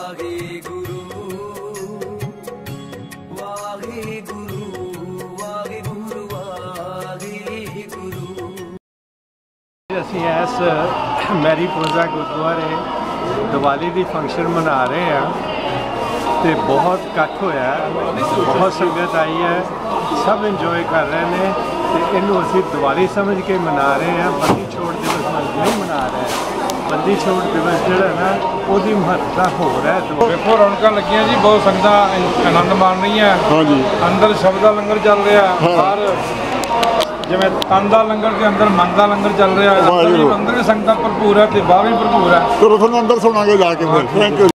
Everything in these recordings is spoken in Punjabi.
ਅਸੀਂ ਇਸ ਮੈਰੀਪੋਜ਼ਾ ਗੁਰਦੁਆਰੇ ਦੀਵਾਲੀ ਦੀ ਫੰਕਸ਼ਨ ਮਨਾ ਰਹੇ ਹਾਂ ਤੇ ਬਹੁਤ ਇਕੱਠ ਹੋਇਆ, ਬਹੁਤ ਸੰਗਤ ਆਈ ਹੈ, ਸਭ ਇੰਜੋਏ ਕਰ ਰਹੇ ਨੇ ਤੇ ਇਹਨੂੰ ਅਸੀਂ ਦੀਵਾਲੀ ਸਮਝ ਕੇ ਮਨਾ ਰਹੇ ਹਾਂ। ਬੰਦੀ ਛੋੜ ਦਿਵਸ ਨਹੀਂ ਮਨਾ ਰਹੇ। ਬੰਦੀ ਛੋੜ ਦਿਵਸ ਜਿਹੜਾ ਨਾ ਉਹਦੀ ਮਹੱਤਤਾ ਹੋਰ ਹੈ। ਵੇਖੋ ਰੌਣਕਾਂ ਲੱਗੀਆਂ ਜੀ, ਬਹੁਤ ਸੰਗਤਾਂ ਆਨੰਦ ਮਾਣ ਰਹੀਆਂ। ਹਾਂਜੀ, ਅੰਦਰ ਸ਼ਬਦ ਦਾ ਲੰਗਰ ਚੱਲ ਰਿਹਾ, ਬਾਹਰ ਜਿਵੇਂ ਤਨ ਦਾ ਲੰਗਰ ਤੇ ਅੰਦਰ ਮਨ ਦਾ ਲੰਗਰ ਚੱਲ ਰਿਹਾ। ਅੰਦਰ ਵੀ ਸੰਗਤਾਂ ਭਰਪੂਰ ਹੈ ਤੇ ਬਾਹਰ ਵੀ ਭਰਪੂਰ ਹੈ। ਚਲੋ ਤੁਹਾਨੂੰ ਅੰਦਰ ਸੁਣਾਂਗੇ ਜਾ ਕੇ ਫਿਰ। Thank you.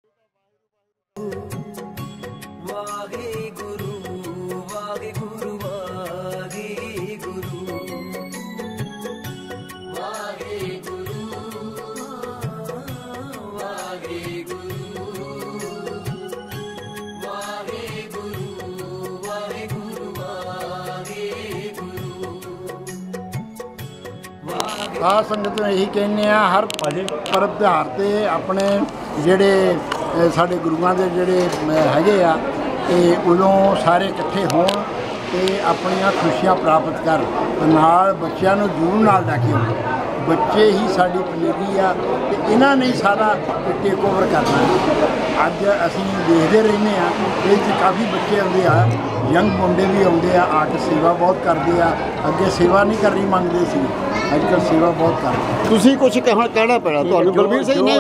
ਸਾਧ ਸੰਗਤ ਨੂੰ ਇਹੀ ਕਹਿੰਦੇ ਆ, ਹਰ ਪਰਬ ਤਿਉਹਾਰ 'ਤੇ ਆਪਣੇ ਜਿਹੜੇ ਸਾਡੇ ਗੁਰੂਆਂ ਦੇ ਜਿਹੜੇ ਹੈਗੇ ਆ ਤੇ ਉਦੋਂ ਸਾਰੇ ਇਕੱਠੇ ਹੋਣ ਤੇ ਆਪਣੀਆਂ ਖੁਸ਼ੀਆਂ ਪ੍ਰਾਪਤ ਕਰਨ ਤੇ ਨਾਲ ਬੱਚਿਆਂ ਨੂੰ ਜ਼ਰੂਰ ਨਾਲ ਲੈ ਕੇ ਆਉਣ। ਬੱਚੇ ਹੀ ਸਾਡੀ ਪਨੀਰੀ ਆ ਤੇ ਇਹਨਾਂ ਨੇ ਸਾਰਾ ਟੇਕ ਓਵਰ ਕਰਨਾ। ਅੱਜ ਅਸੀਂ ਦੇਖਦੇ ਰਹਿੰਦੇ ਹਾਂ ਇਹ 'ਚ ਕਾਫੀ ਬੱਚੇ ਆਉਂਦੇ ਆ, ਯੰਗ ਮੁੰਡੇ ਵੀ ਆਉਂਦੇ ਆ ਕੇ ਸੇਵਾ ਬਹੁਤ ਕਰਦੇ ਆ। ਅੱਗੇ ਸੇਵਾ ਨਹੀਂ ਕਰਨੀ ਮੰਗਦੇ ਸੀ, ਅੱਜ ਕੱਲ੍ਹ ਸੇਵਾ ਬਹੁਤ ਕਰਦੇ। ਤੁਸੀਂ ਕੁਝ ਕਹਿਣਾ ਪੈਣਾ ਤੁਹਾਨੂੰ ਬਲਬੀਰ ਸਿੰਘ ਨੇ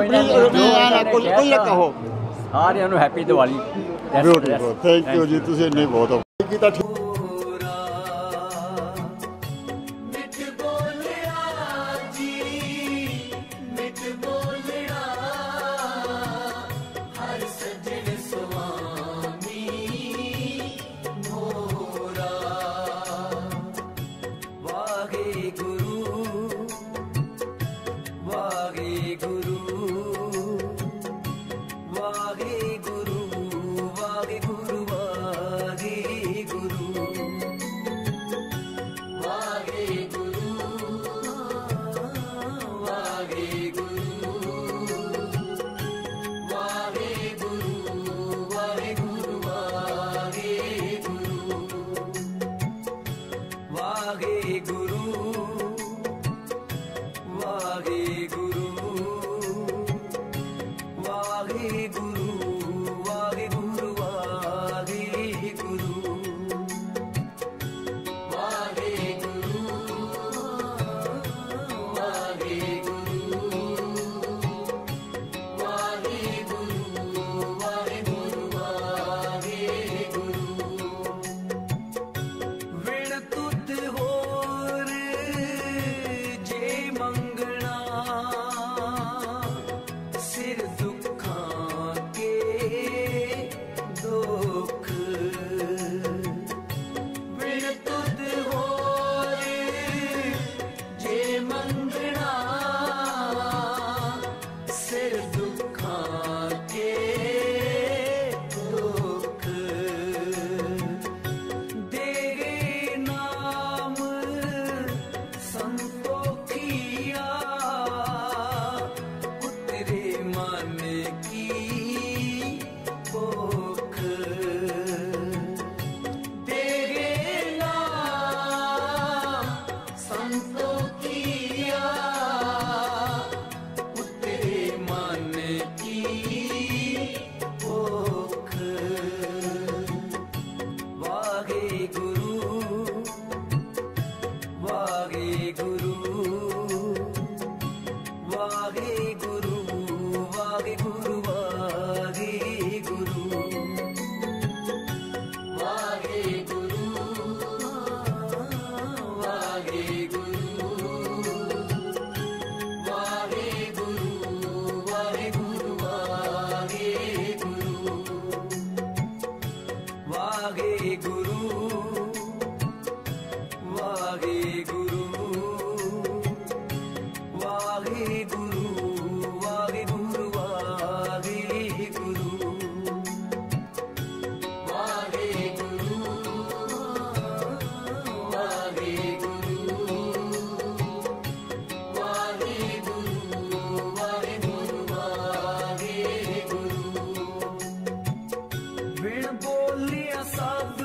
ਕੋਈ ਨਾ ਕਹੋ। ਸਾਰਿਆਂ ਨੂੰ happy Diwali. Beautiful, thank you ਜੀ, ਤੁਸੀਂ ਇੰਨੇ ਬਹੁਤ ਕੀਤਾ। सिर दुखां के साथ